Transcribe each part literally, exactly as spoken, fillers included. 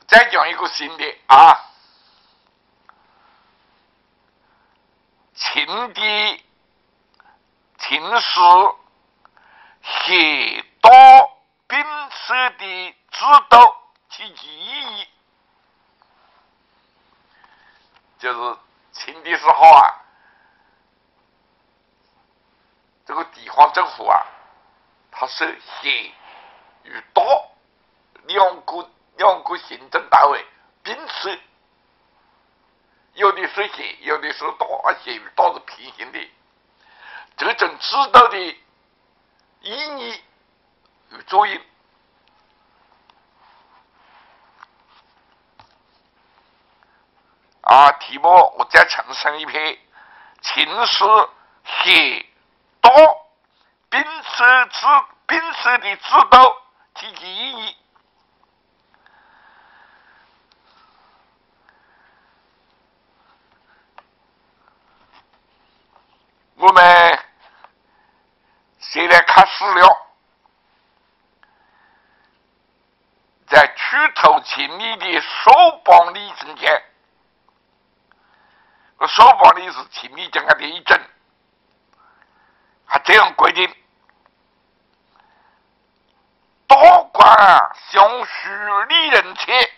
再讲一个新的啊，秦的秦时写到兵士的指导其意义，就是秦的时候啊，这个地方政府啊，它是县与道两个两个行政单位并持，有的是县，有的是道，啊，县与道是平行的。这种指导的意义与作用啊，题目我再重申一遍：秦时写道兵士指兵士的指导及其意义。我们先来看史料，在曲头秦历的首邦历中间，首邦历是秦历讲的一整，还这样规定：道官啊，向许立人前，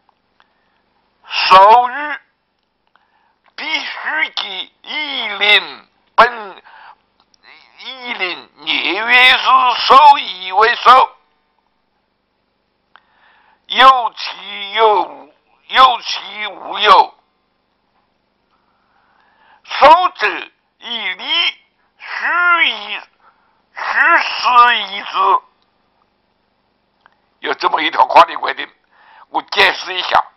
授予必须给以令本以令年月日授以为授，有其有无，有其无有，授者以礼须以须实以之。有这么一条法律规定，我解释一下，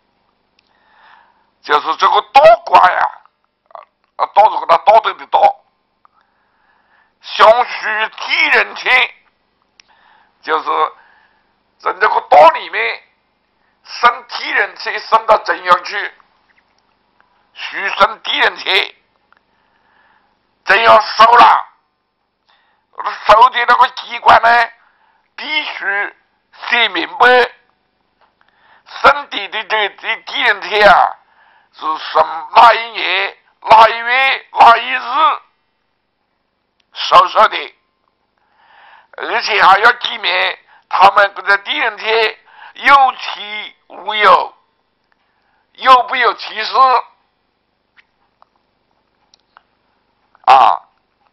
就是这个道官呀，啊，道是个他道德的道，相许替人前，就是在这个道里面升替人前，升到中央去，许升替人前，中央收了，收的那个机关呢，必须写明白，升的的这这替人前啊，是什哪一年哪一月哪一日收收的，而且还要记明他们这敌人前有其无有，有不有其事啊。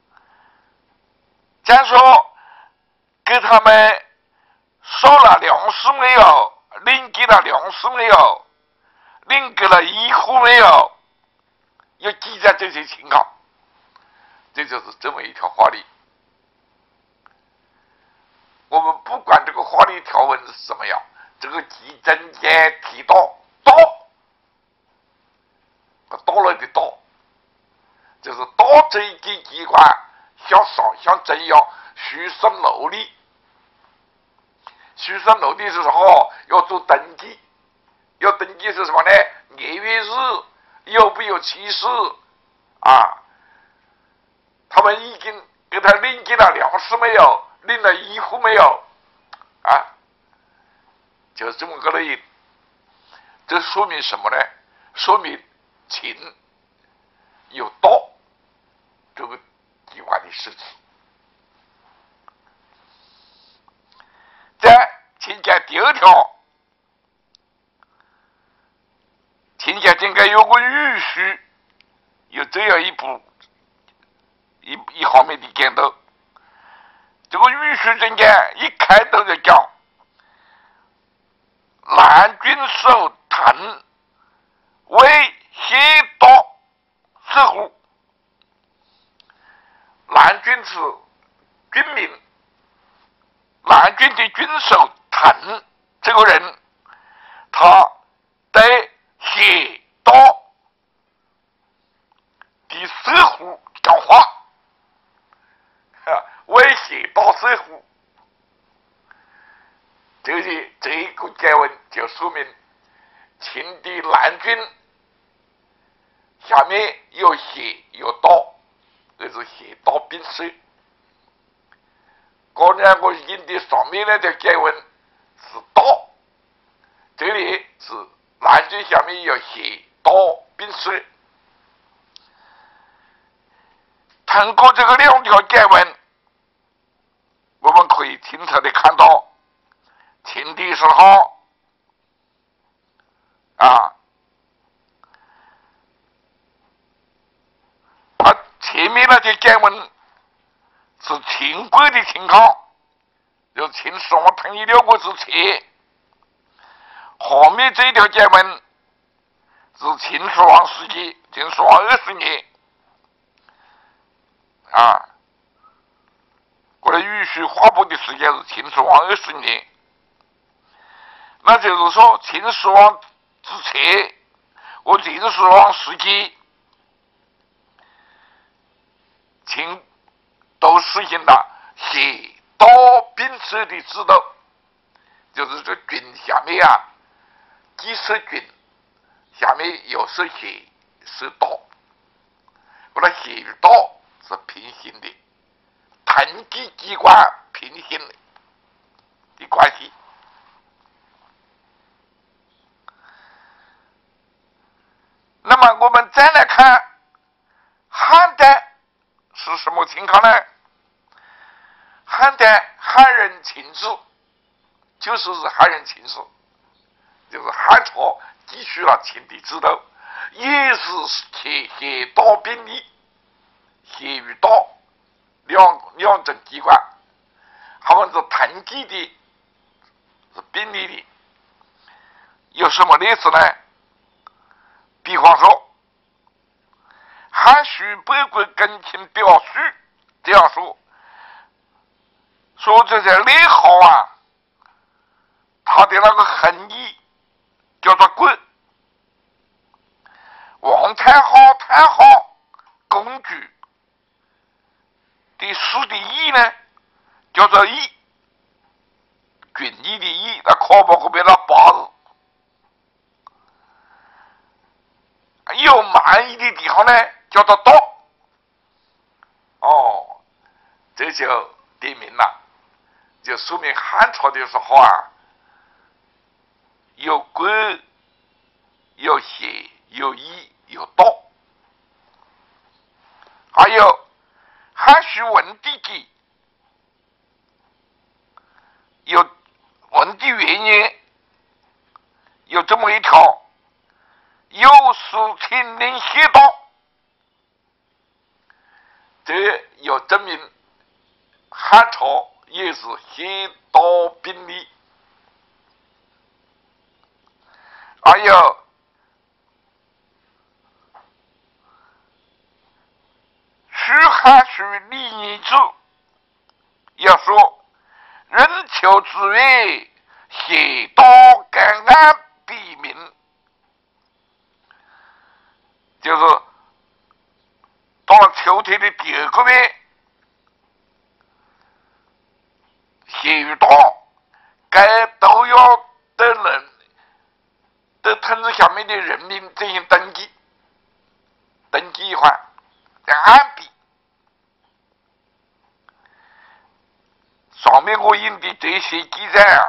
再说给他们收了粮食没有，领给了粮食没有，领给了医护没有，要记载这些情况。这就是这么一条法律。我们不管这个法律条文是怎么样，这个题中间提到道，道了的道，就是道这一个机关向上向中央虚升楼里，虚升楼里的时候要做登记，要登记是什么呢？年月日有不有其事啊？他们已经给他领给了粮食没有？领了医护没有？啊，就这么个类型。这说明什么呢？说明秦有道这个机关的事情。在秦家第二条，秦家应该有个语序，有这样一部一一方面的讲到。这个语序中间一开头就讲南郡守滕为谢道四户，南郡是郡名，南郡的郡守滕这个人，他对谢道第四户讲话，为谢道四户，这些这一个结文就说明秦的南郡下面有谢有道，这是谢道并施。这两个印的上面那条结文是道， 这里是南京下面有写刀并水。通过这个两条解文，我们可以清楚的看到，秦帝时候啊，啊前面那些解文是秦国的情况，就是秦始皇统一六国之前。后面这一条解文是秦始皇时期，秦始皇二十年啊，或者允许划拨的时间是秦始皇二十年。那就是说，秦始皇之前和秦始皇时期，秦都实行了写刀并水的制度，就是这郡下面啊，既是郡，下面又是县是道，或者县与道是平行的，统计机关平行的的关系。那么我们再来看汉代是什么情况呢？汉代汉人秦制，就是汉人秦制，就是汉朝继续了秦的制度，也是写写道并立，写与道两两种机关，他们是统计的，是并立的。有什么例子呢？比方说，《汉书百国更秦表序》这样说，说这些列号啊，他的那个含义叫做贵。王太后、太后、公主的诗的义呢，叫做义，军义的义，那考报后边那八字。有满意的地方呢，叫做道。哦，这就点明了，就说明汉朝的时候啊，有贵、有邪、有义、有道。还有《汉书文帝纪》有文帝元年有这么一条。有事亲临写道，这要证明汉朝也是写道并立。还有《续汉书礼仪志》要说，任丘之月，写道干案笔名。就是到了秋天的第二个月，写与道该都要对人对统治下面的人民进行登记，登记一环，按笔。上面我引的这些记载啊，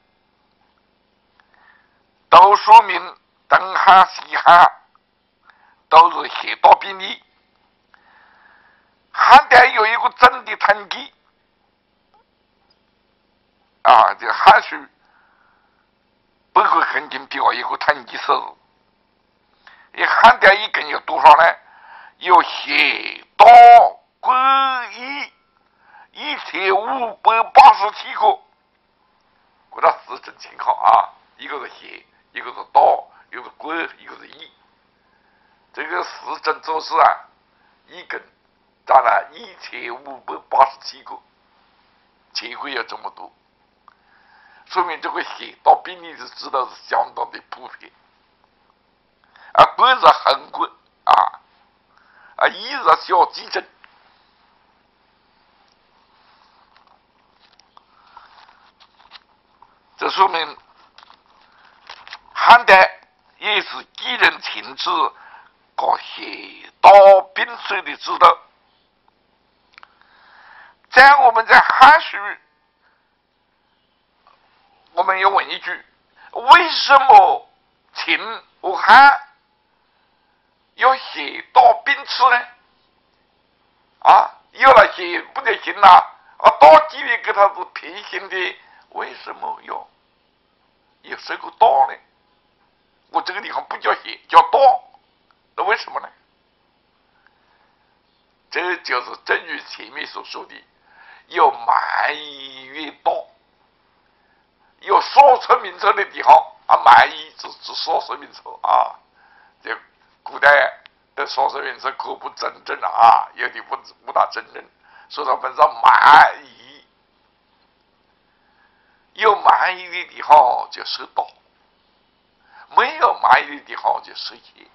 都说明东汉、西汉都是写道并立。汉代有一个真的统计啊，这《汉书》百国更秦表一个统计数字。汉代一共有多少呢？有写道归义一千五百八十七个，这个四种情况啊，一个是写，一个是道，一个是归，一个是义。这个四种做事啊，一共占了一千五百八十七个，结果有这么多，说明这个写道并立的制度是相当的普遍。啊，国是横国啊，啊，义是小基层。这说明汉代也是既人情志和写道并水的制度。在我们在汉书，我们要问一句： 为什么秦和汉要写到并次呢？啊，有了写不得行呐！啊，到底里给他是平行的，为什么要有这个道呢？我这个地方不叫写，叫道，那为什么呢？这就是正如前面所说的，有蛮夷越道，有少数民族的地方啊，蛮夷只是少数民族啊，这古代的少数民族可不真正啊，有的不不大真正，所以他们说蛮夷，有蛮夷的地方就是道，没有蛮夷的地方就是野。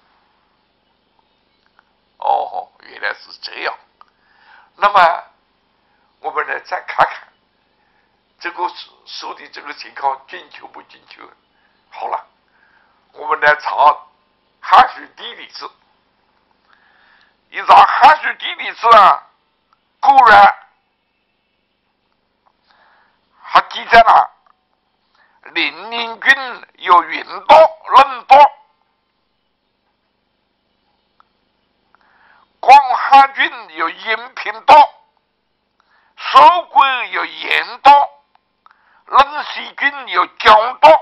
哦，原来是这样。那么，我们来再看看这个说的这个情况准确不准确？好了，我们来查《汉书地理志》。一查《汉书地理志》啊，果然还记载了零陵郡有云道、任道。广汉郡有阴平道，寿归有盐道，任西郡有江道。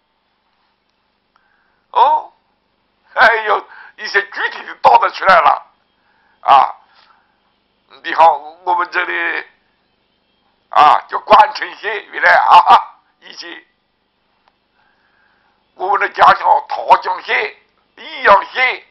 哦，还有一些具体的道的出来了啊！你好，我们这里啊叫关城县，原来啊以前我们的家乡桃江县、益阳县。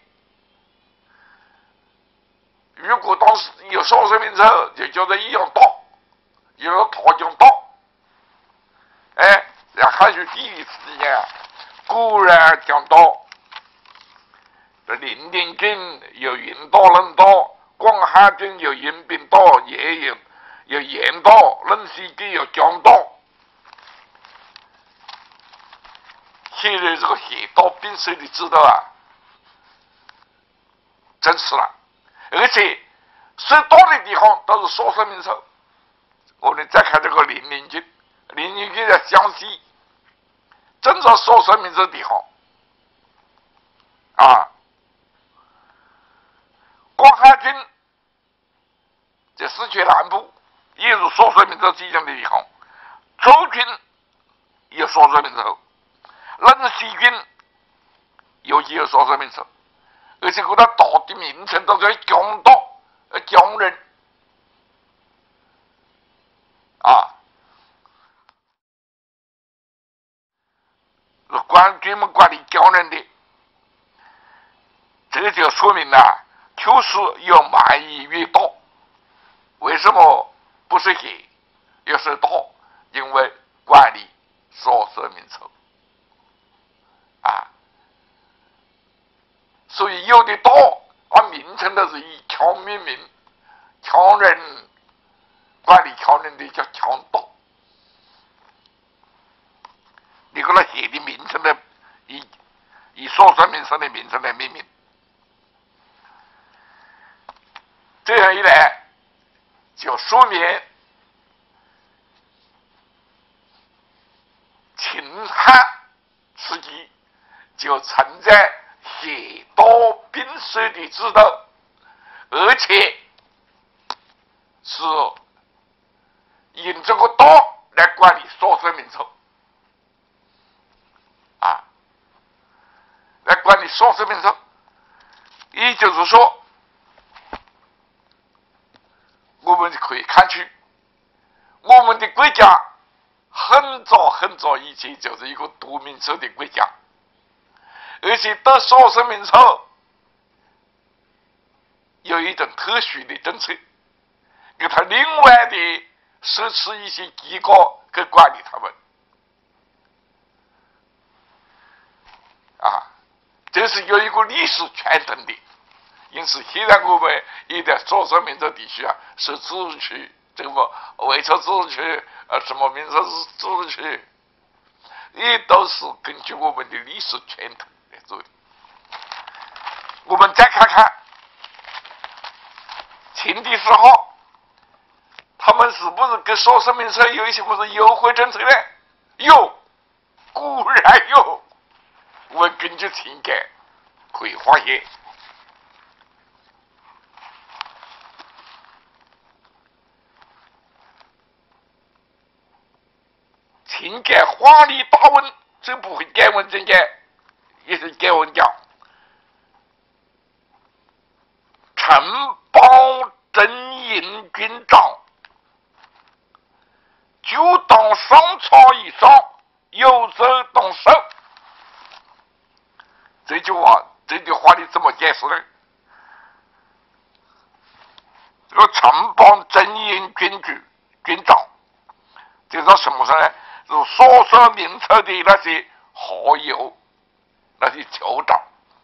如果当时有少数民族，就叫做益阳道，有了桃江道。哎，在汉书地理之间，果然讲到这零陵郡有云道、任道，广汉郡有阴平道，也有有盐道，任西郡有江道。现在这个写道并水的知道啊，真是了。而且最多的地方都是少数民族。我们再看这个零陵郡，零陵郡在江西，正是少数民族的地方啊。广汉郡在四川南部，也是少数民族集中的地方。周郡有少数民族，任西郡尤其有少数民族。而且给他岛的名称都叫江道、呃江人啊，管专门管理江人的，这就说明了，确实有蛮夷越道。为什么不是县，要是道？因为管理少数民族啊。所以有的道按名称都是以羌命名，羌人管理羌人的叫羌道。你给他写的名称呢，以以少数民族的名称来命名，这样一来，就说明秦汉时期就存在写道并水的制度，而且是用这个道来管理少数民族啊，来管理少数民族。也就是说，我们可以看出，我们的国家很早很早以前就是一个多民族的国家。而且对少数民族有一种特殊的政策，给他另外的设置一些机构去管理他们啊，这是有一个历史传统的。因此，现在我们也在少数民族地区啊，是自治区，这个维族自治区，呃，什么民族自治区，也都是根据我们的历史传统来做的。我们再看看秦的时候，他们是不是跟少数民族有一些什么优惠政策呢？有， 固然有，我根据情感可以发现，情感华丽大文，这不会改文情感，也是改文讲。城邦真营军长，就当上朝以上，有责动手。这句话，这句话你怎么解释呢？这个城邦真营军局军长，这是什么事呢？是所涉名册的那些好友，那些酋长，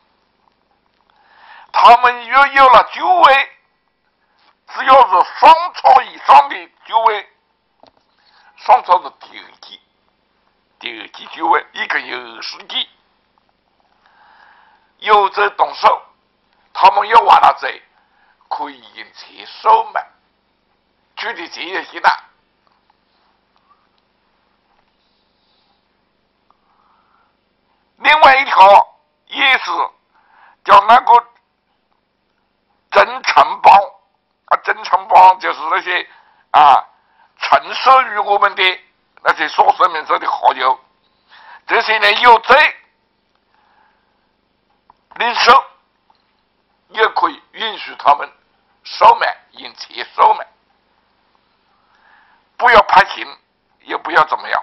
他们若有了爵位，只要是上朝以上的爵位，上朝是第二级，第二级爵位一共有二十级，有责动手，他们要完了贼，可以引起收买，具体这些些呢？另外一条也是叫那个真城邦啊，真城邦就是那些啊承受于我们的那些所生名册的好友，这些人有罪领受，也可以允许他们收买，引起收买，不要判刑，也不要怎么样。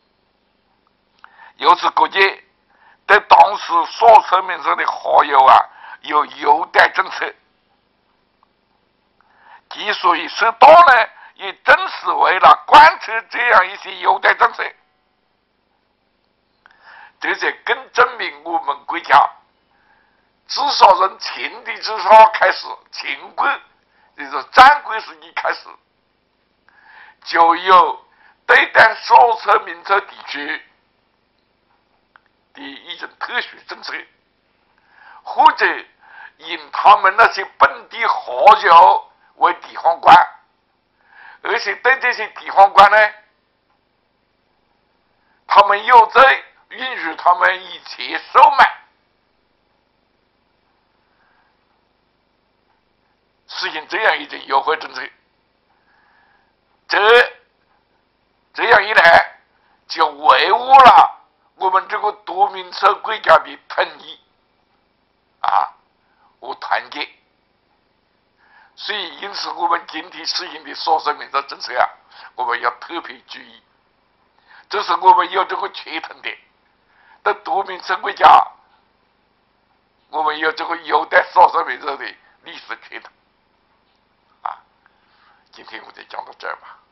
由此可见，对当时所生名册的好友啊，有优待政策。之所以适当呢，也正是为了贯彻这样一些优待政策。这些更证明我们国家至少从秦的至少开始，秦国就是战国时期开始，就有对待所涉名册地区的一种特殊政策，或者引他们那些本地好友为地方官，而且对这些地方官呢，他们有罪允许他们以钱收买，实行这样一种优惠政策。这这样一来，就维护了我们这个多民族国家的统一啊和团结。所以，因此我们今天实行的所生名册政策啊，我们要特别注意，这是我们有这个传统的。在多民族国家，我们有这个优待所生名册的历史传统啊。今天我就讲到这儿吧。